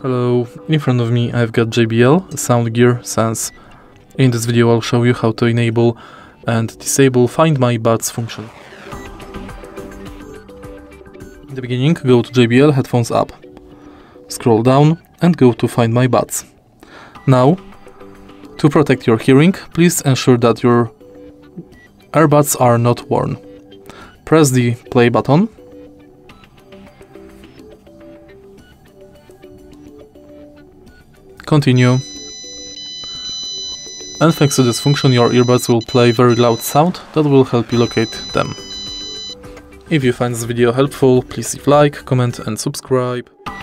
Hello, in front of me I've got JBL Soundgear Sense. In this video I'll show you how to enable and disable Find My Buds function. In the beginning, go to JBL Headphones app. Scroll down and go to Find My Buds. Now, to protect your hearing, please ensure that your earbuds are not worn. Press the play button. Continue. And thanks to this function, your earbuds will play very loud sound that will help you locate them. If you find this video helpful, please leave a like, comment and subscribe.